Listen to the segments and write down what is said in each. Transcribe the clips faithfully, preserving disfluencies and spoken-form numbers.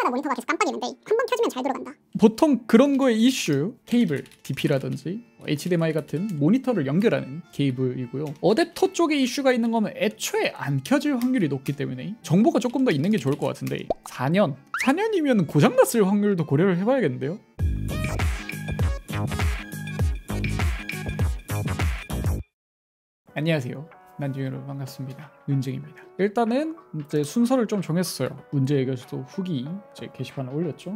때마다 모니터가 계속 깜빡이는데 한 번 켜지면 잘 들어간다. 보통 그런 거의 이슈 케이블 디피라든지 에이치디엠아이 같은 모니터를 연결하는 케이블이고요. 어댑터 쪽에 이슈가 있는 거면 애초에 안 켜질 확률이 높기 때문에 정보가 조금 더 있는 게 좋을 것 같은데 사 년 사 년이면 고장났을 확률도 고려를 해봐야겠는데요. 안녕하세요. 난중이 여러분 반갑습니다. 윤증입니다. 일단은 이제 순서를 좀 정했어요. 문제 해결소 후기 제 게시판에 올렸죠.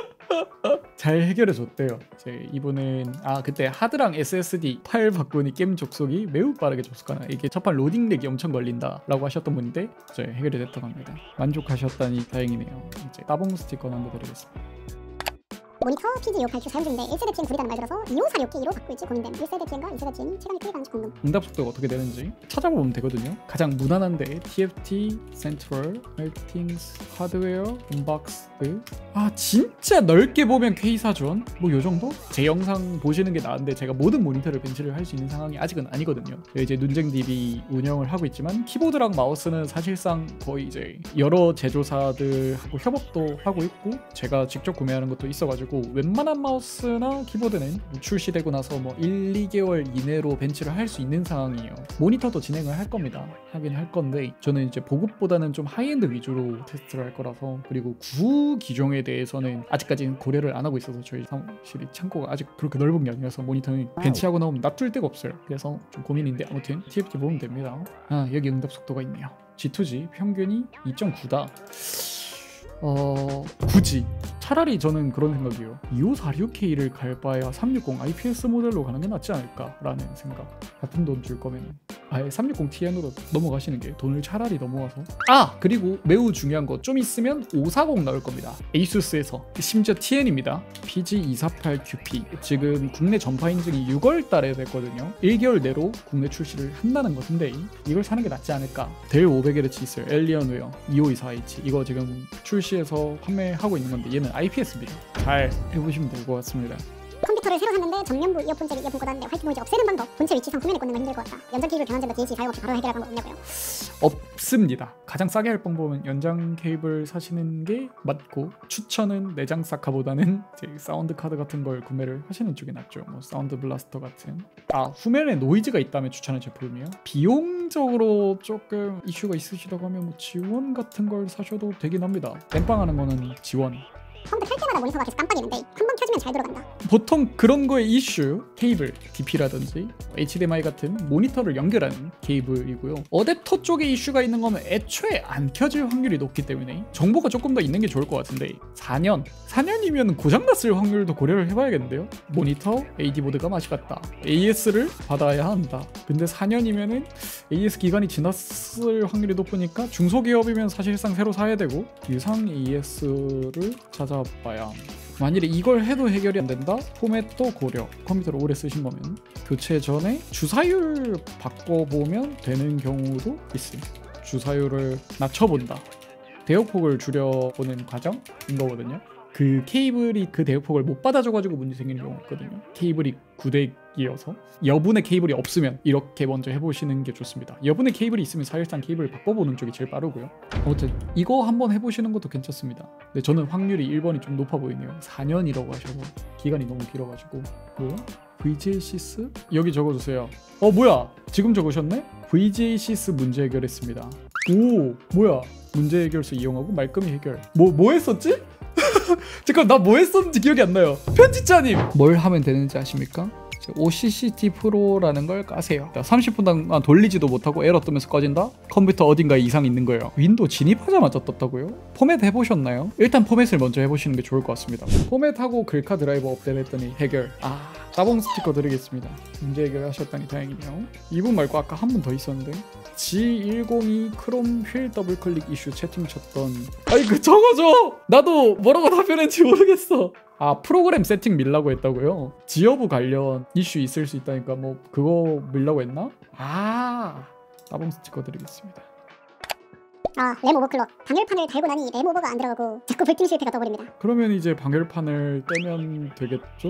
잘 해결해줬대요. 제 이분은 아 그때 하드랑 에스에스디 파일 바꾸니 게임 접속이 매우 빠르게 접속하나 이게 첫판 로딩 렉이 엄청 걸린다 라고 하셨던 분인데 이제 해결이 됐다고 합니다. 만족하셨다니 다행이네요. 이제 따봉 스티커 남겨드리겠습니다. 모니터 피지 이백오십팔 큐 사용 중인데 일 세대 티엔 구리다는 말 들어서 이오사육 K로 바꿀지 고민됨. 일 세대 티엔과 이 세대 티엔이 체감이 크게 다른지 궁금. 응답 속도가 어떻게 되는지 찾아보면 되거든요. 가장 무난한데 티에프티, 센트럴, 멜팅스, 하드웨어, 언박스드. 아 진짜 넓게 보면 K사전 뭐 요정도? 제 영상 보시는 게 나은데 제가 모든 모니터를 벤치를 할 수 있는 상황이 아직은 아니거든요. 이제 눈쟁디비 운영을 하고 있지만 키보드랑 마우스는 사실상 거의 이제 여러 제조사들하고 협업도 하고 있고 제가 직접 구매하는 것도 있어가지고 웬만한 마우스나 키보드는 출시되고 나서 뭐 일, 이 개월 이내로 벤치를 할 수 있는 상황이에요. 모니터도 진행을 할 겁니다. 하긴 할 건데 저는 이제 보급보다는 좀 하이엔드 위주로 테스트를 할 거라서 그리고 구 기종에 대해서는 아직까지는 고려를 안 하고 있어서 저희 사무실이 창고가 아직 그렇게 넓은 게 아니라서 모니터는 벤치하고 나오면 놔둘 데가 없어요. 그래서 좀 고민인데 아무튼 티에프티 보면 됩니다. 아 여기 응답 속도가 있네요. 지 투 지 평균이 이 점 구다. 어... 굳이 차라리 저는 그런 생각이에요. 이오사육 K를 갈 바에야 삼백육십 아이피에스 모델로 가는 게 낫지 않을까 라는 생각. 같은 돈 줄 거면 아예 삼백육십 티엔으로 넘어가시는 게 돈을 차라리 더 모아서. 아! 그리고 매우 중요한 거 좀 있으면 오백사십 나올 겁니다. 에이수스에서. 심지어 티엔입니다. 피지 이백사십팔 큐피 지금 국내 전파 인증이 유월 달에 됐거든요. 일 개월 내로 국내 출시를 한다는 것인데 이걸 사는 게 낫지 않을까. 델 오백 헤르츠 있어요. 엘리언웨어 이오이사 에이치 이거 지금 출시해서 판매하고 있는 건데 얘는 아이피에스입니다. 잘 해보시면 될 것 같습니다. 컴퓨터를 새로 샀는데 전면부 이어폰짜리 이어폰 꽂았는데 화이트 노이즈 없애는 방법. 본체 위치상 후면에 꽂는 건 힘들 것 같다. 연장 케이블 변환된다 디에이치 사용 없이 바로 해결할 방법 없냐고요? 없습니다. 가장 싸게 할 방법은 연장 케이블 사시는 게 맞고 추천은 내장 사카보다는 사운드 카드 같은 걸 구매를 하시는 쪽이 낫죠. 뭐 사운드 블라스터 같은. 아 후면에 노이즈가 있다면 추천할 제품이요. 비용적으로 조금 이슈가 있으시다고 하면 뭐 지원 같은 걸 사셔도 되긴 합니다. 땜빵하는 거는 지원. 컴퓨터 켤 때마다 모니터가 계속 깜빡이는데 한 번 켜지면 잘 들어간다. 보통 그런 거의 이슈 케이블 디피라든지 에이치디엠아이 같은 모니터를 연결하는 케이블이고요. 어댑터 쪽에 이슈가 있는 거면 애초에 안 켜질 확률이 높기 때문에 정보가 조금 더 있는 게 좋을 것 같은데 사 년 사 년이면 고장났을 확률도 고려를 해봐야겠는데요. 모니터 에이디보드가 맛이 갔다. 에이에스를 받아야 한다. 근데 사 년이면은 에이에스 기간이 지났을 확률이 높으니까 중소기업이면 사실상 새로 사야 되고 유상 에이에스를 찾아봐야 합니다. 만일에 이걸 해도 해결이 안 된다? 포맷도 고려. 컴퓨터를 오래 쓰신 거면 교체 전에 주사율 바꿔보면 되는 경우도 있습니다. 주사율을 낮춰본다. 대역폭을 줄여보는 과정인 거거든요. 그 케이블이 그 대역폭을 못 받아줘가지고 문제 생기는 경우가 있거든요. 케이블이 구대기여서 여분의 케이블이 없으면 이렇게 먼저 해보시는 게 좋습니다. 여분의 케이블이 있으면 사실상 케이블을 바꿔보는 쪽이 제일 빠르고요. 아무튼 이거 한번 해보시는 것도 괜찮습니다. 근데 저는 확률이 일 번이 좀 높아 보이네요. 사 년이라고 하셔서 기간이 너무 길어가지고. 뭐야? 브이지에이시스? 여기 적어주세요. 어 뭐야? 지금 적으셨네? 브이지에이시스 문제 해결했습니다. 오 뭐야? 문제 해결서 이용하고 말끔히 해결. 뭐 뭐 했었지? 잠깐 나 뭐 했었는지 기억이 안 나요. 편집자님 뭘 하면 되는지 아십니까? 오씨씨티 프로라는 걸 까세요. 삼십 분 동안 돌리지도 못하고 에러 뜨면서 꺼진다? 컴퓨터 어딘가에 이상이 있는 거예요. 윈도우 진입하자마자 떴다고요? 포맷 해보셨나요? 일단 포맷을 먼저 해보시는 게 좋을 것 같습니다. 포맷하고 글카 드라이버 업데이트 했더니 해결. 아 따봉 스티커 드리겠습니다. 문제 해결하셨다니 다행이네요. 이분 말고 아까 한 분 더 있었는데 지 백이 크롬 휠 더블 클릭 이슈 채팅 쳤던. 아이 그 적어줘. 나도 뭐라고 답변했는지 모르겠어. 아 프로그램 세팅 밀라고 했다고요? 지여부 관련 이슈 있을 수 있다니까 뭐 그거 밀라고 했나? 아 따봉 스티커 드리겠습니다. 아 램 오버클럭. 방열판을 달고 나니 램 오버가 안 들어가고 자꾸 불팅 실패가 떠버립니다. 그러면 이제 방열판을 떼면 되겠죠?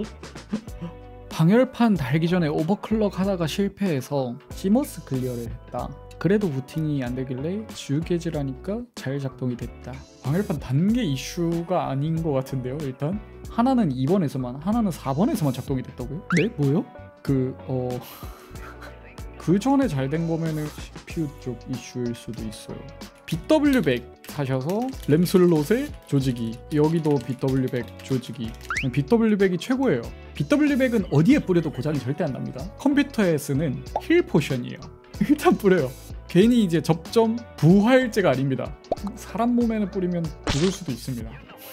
방열판 달기 전에 오버클럭 하다가 실패해서 시머스 클리어를 했다. 그래도 부팅이 안 되길래 지우개질하니까 잘 작동이 됐다. 방열판 단계 이슈가 아닌 것 같은데요. 일단 하나는 이 번에서만 하나는 사 번에서만 작동이 됐다고요? 네? 뭐요? 그 어... 그 전에 잘 된 거면은 씨피유 쪽 이슈일 수도 있어요. 비더블유 백 사셔서 램 슬롯에 조지기, 여기도 비더블유 백 조지기. 비더블유 백이 최고예요. 비더블유 백은 어디에 뿌려도 고장이 절대 안 납니다. 컴퓨터에 쓰는 힐 포션이에요. 일단 뿌려요. 괜히 이제 접점 부활제가 아닙니다. 사람 몸에는 뿌리면 죽을 수도 있습니다.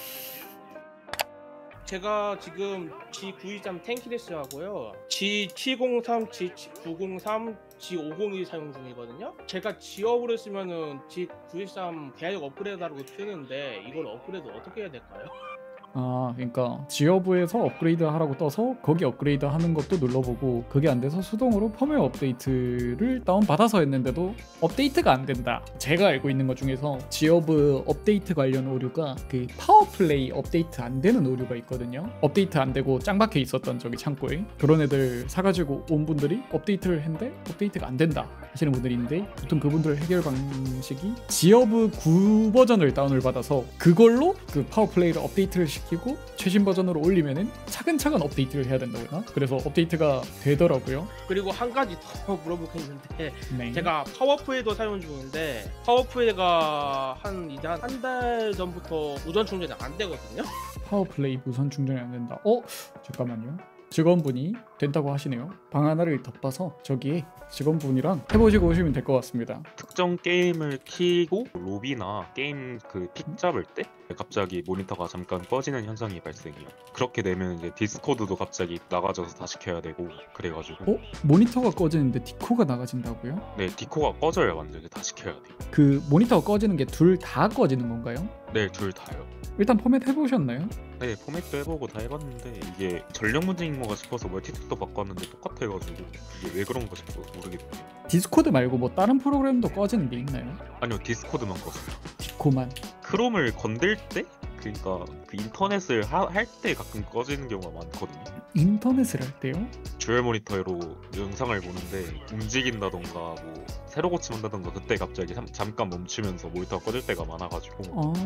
제가 지금 지 구이삼 탱키레스 하고요, 지 칠공삼, 지 구공삼, 지 오공일 사용 중이거든요. 제가 지업으로 쓰면은 지 구일삼 계약 업그레이드라고 뜨는데 이걸 업그레이드 어떻게 해야 될까요? 아, 그러니까 지어부에서 업그레이드 하라고 떠서 거기 업그레이드 하는 것도 눌러보고 그게 안 돼서 수동으로 펌웨어 업데이트를 다운받아서 했는데도 업데이트가 안 된다. 제가 알고 있는 것 중에서 지어부 업데이트 관련 오류가 그 파워플레이 업데이트 안 되는 오류가 있거든요. 업데이트 안 되고 짱 박혀 있었던 저기 창고에 그런 애들 사가지고 온 분들이 업데이트를 했는데 업데이트가 안 된다 하시는 분들이 있는데, 보통 그분들 해결 방식이 지어부 구 버전을 다운을 받아서 그걸로 그 파워플레이를 업데이트를 시키고 최신 버전으로 올리면은 차근차근 업데이트를 해야 된다고 했나? 그래서 업데이트가 되더라고요. 그리고 한 가지 더 물어볼 게 있는데, 네. 제가 파워풀도 사용 중인데 파워풀가 한 이제 한 한 달 전부터 무선 충전이 안 되거든요. 파워플레이 무선 충전이 안 된다. 어? 잠깐만요. 직원분이 된다고 하시네요. 방 하나를 덮어서 저기에 직원분이랑 해보시고 오시면 될 것 같습니다. 특정 게임을 키고 로비나 게임 그 픽 잡을 때 갑자기 모니터가 잠깐 꺼지는 현상이 발생해요. 그렇게 되면 이제 디스코드도 갑자기 나가져서 다시 켜야 되고 그래가지고. 어? 모니터가 꺼지는데 디코가 나가진다고요? 네, 디코가 꺼져요. 완전히 다시 켜야 돼요. 그 모니터가 꺼지는 게 둘 다 꺼지는 건가요? 네, 둘 다요. 일단 포맷 해보셨나요? 네, 포맷도 해보고 다 해봤는데 이게 전력 문제인 건가 싶어서 멀티탭도 바꿨는데 똑같아가지고 이게 왜 그런 거 싶어 모르겠네요. 디스코드 말고 뭐 다른 프로그램도 꺼지는 게 있나요? 아니요, 디스코드만 꺼져요. 디코만. 크롬을 건들 때? 그러니까 그 인터넷을 할 때 가끔 꺼지는 경우가 많거든요. 인터넷을 할 때요? 듀얼 모니터로 영상을 보는데 움직인다던가 뭐 새로 고침한다던가 그때 갑자기 잠, 잠깐 멈추면서 모니터가 꺼질 때가 많아가지고.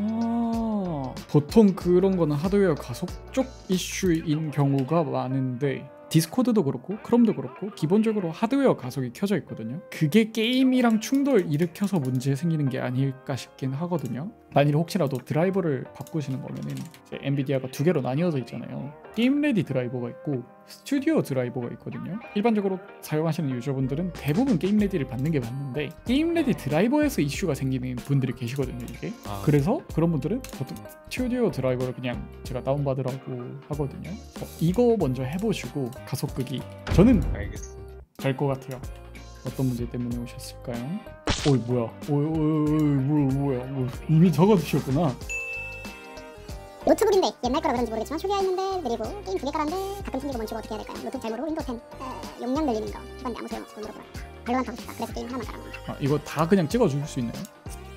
아, 보통 그런 거는 하드웨어 가속 쪽 이슈인 경우가 많은데 디스코드도 그렇고 크롬도 그렇고 기본적으로 하드웨어 가속이 켜져 있거든요. 그게 게임이랑 충돌 일으켜서 문제 생기는 게 아닐까 싶긴 하거든요. 만일 혹시라도 드라이버를 바꾸시는 거면은 이제 엔비디아가 두 개로 나뉘어져 있잖아요. 게임 레디 드라이버가 있고 스튜디오 드라이버가 있거든요. 일반적으로 사용하시는 유저분들은 대부분 게임 레디를 받는 게 맞는데 게임 레디 드라이버에서 이슈가 생기는 분들이 계시거든요. 이게 아. 그래서 그런 분들은 보통 스튜디오 드라이버를 그냥 제가 다운받으라고 하거든요. 어, 이거 먼저 해보시고 가속 끄기. 저는 알겠습니다. 될 것 같아요. 어떤 문제 때문에 오셨을까요? 어이 뭐야? 어이 어이 뭐야 뭐야 뭐, 이미 적어두셨구나. 노트북인데 옛날 거라 그런지 모르겠지만 초기화 있는데 느리고 게임 두 개 깔았는데 가끔 튕기고 멈추고 어떻게 해야 될까요? 노트북 잘 모르고 윈도우 텐 어, 용량 늘리는 거 해봤는데 아무 소용없어. 물어보라. 발로란트 하고 싶다. 그래서 게임 하나만 깔아놓은 거. 아, 이거 다 그냥 찍어줄 수 있나요?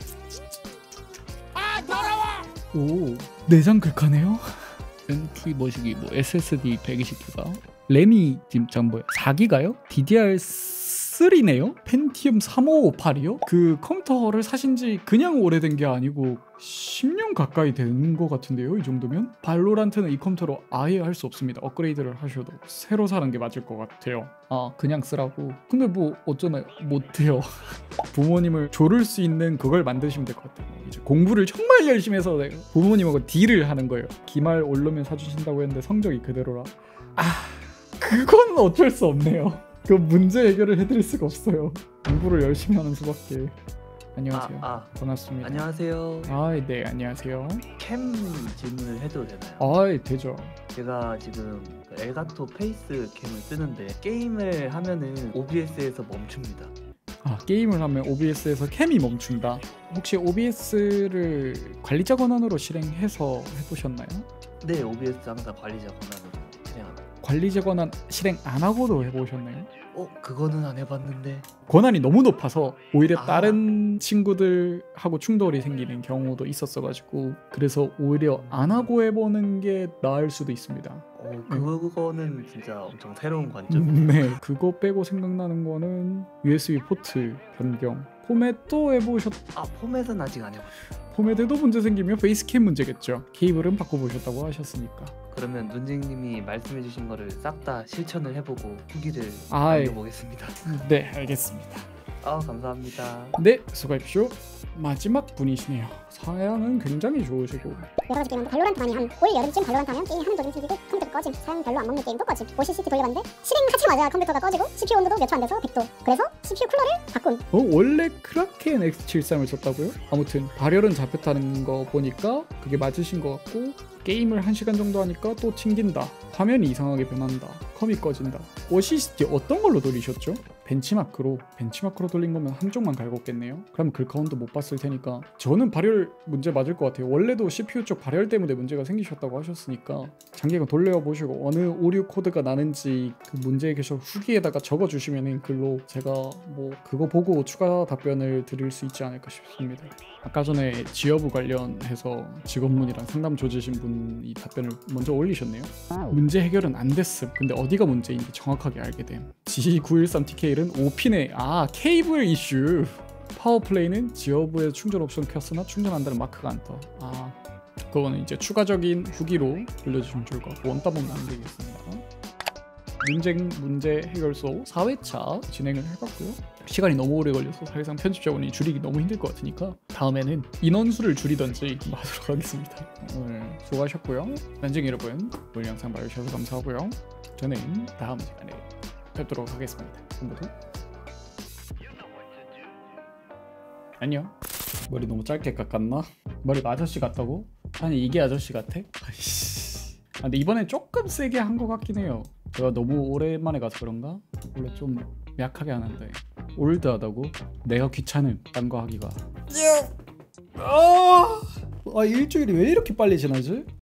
아 더러워! 오 내장 극하네요. 엔티 머시기 뭐 에스에스디 백이십 기가 램이 지금 참 뭐야 사 기가요? 디디알 삼이네요? 펜티엄 삼오오팔이요? 그 컴퓨터를 사신지 그냥 오래된 게 아니고 십 년 가까이 되는 것 같은데요. 이 정도면? 발로란트는 이 컴퓨터로 아예 할 수 없습니다. 업그레이드를 하셔도 새로 사는 게 맞을 것 같아요. 아 그냥 쓰라고? 근데 뭐 어쩌나요? 못해요. 부모님을 조를 수 있는 그걸 만드시면 될 것 같아요. 이제 공부를 정말 열심히 해서 부모님하고 딜을 하는 거예요. 기말 오르면 사주신다고 했는데 성적이 그대로라. 아 그건 어쩔 수 없네요. 그 문제 해결을 해드릴 수가 없어요. 공부를 열심히 하는 수밖에. 안녕하세요. 아, 아. 반갑습니다. 안녕하세요. 아, 네, 안녕하세요. 캠 질문을 해도 되나요? 아, 되죠. 제가 지금 엘가토 페이스 캠을 쓰는데 게임을 하면은 오비에스에서 멈춥니다. 아, 게임을 하면 오비에스에서 캠이 멈춘다. 혹시 오비에스를 관리자 권한으로 실행해서 해보셨나요? 네, 오비에스 항상 관리자 권한으로 실행합니다. 관리자 권한 실행 안 하고도 해보셨나요? 어, 그거는 안 해봤는데. 권한이 너무 높아서 오히려 아. 다른 친구들하고 충돌이 생기는 경우도 있었어가지고 그래서 오히려 안 하고 해보는 게 나을 수도 있습니다. 오, 어, 그거는 진짜 엄청 새로운 관점. 네, 그거 빼고 생각나는 거는 유에스비 포트 변경. 포맷도 해보셨... 아 포맷은 아직 안 해봤어요. 포맷에도 문제 생기면 베이스캠 문제겠죠. 케이블은 바꿔보셨다고 하셨으니까. 그러면 눈쟁님이 말씀해주신 거를 싹 다 실천을 해보고 후기를 아이. 알려보겠습니다. 네, 알겠습니다. 아 감사합니다. 네, 수고하십시오. 마지막 분이시네요. 사양은 굉장히 좋으시고 여러 가지 게임인데 발로란트 많이 한 올 여름쯤 발로란트 하면 게임 하는 도중 생기고 컴퓨터가 꺼짐. 사용 별로 안 먹는 게임도 꺼짐. 오씨씨티 돌려봤는데 실행하자마자 컴퓨터가 꺼지고 씨피유 온도도 몇 초 안 돼서 백 도. 그래서 씨피유 쿨러를 바꾼. 어? 원래 크라켄 엑스 칠십삼을 썼다고요? 아무튼 발열은 잡혔다는 거 보니까 그게 맞으신 것 같고 게임을 한 시간 정도 하니까 또 튕긴다. 화면이 이상하게 변한다. 컴이 꺼진다. 오씨씨티 어떤 걸로 돌리셨죠? 벤치마크로 벤치마크로 돌린 거면 한쪽만 갈궜겠네요. 그럼 글카운도 못 봤을 테니까 저는 발열 문제 맞을 것 같아요. 원래도 씨피유 쪽 발열 때문에 문제가 생기셨다고 하셨으니까 장기간 돌려보시고 어느 오류 코드가 나는지 그 문제에 계셔 후기에다가 적어주시면 글로 제가 뭐 그거 보고 추가 답변을 드릴 수 있지 않을까 싶습니다. 아까 전에 지여부 관련해서 직원분이랑 상담 조지신 분이 답변을 먼저 올리셨네요. 문제 해결은 안 됐음. 근데 어디가 문제인지 정확하게 알게 됨. 지 구일삼 티케이는 오핀의 아 케이블 이슈. 파워플레이는 지여부에 충전 옵션 켰으나 충전한다는 마크가 안 떠. 아 그거는 이제 추가적인 후기로 들려주시면 좋을 것 같고 원따봉 남기겠습니다. 문쟁 문제 해결소 사 회차 진행을 해봤고요. 시간이 너무 오래 걸려서 사실상 편집자분이 줄이기 너무 힘들 것 같으니까 다음에는 인원수를 줄이던지 하도록 하겠습니다. 오늘 수고하셨고요. 면쟁이 여러분 오늘 영상 봐주셔서 감사하고요. 저는 다음 시간에 뵙도록 하겠습니다. 모두 안녕. 머리 너무 짧게 깎았나? 머리가 아저씨 같다고? 아니 이게 아저씨 같아? 아이씨. 아, 근데 이번엔 조금 세게 한 것 같긴 해요. 제가 너무 오랜만에 가서 그런가? 원래 좀 약하게 하는데 올드하다고? 내가 귀찮음 딴 거 하기가. 아, 아 일주일이 왜 이렇게 빨리 지나지?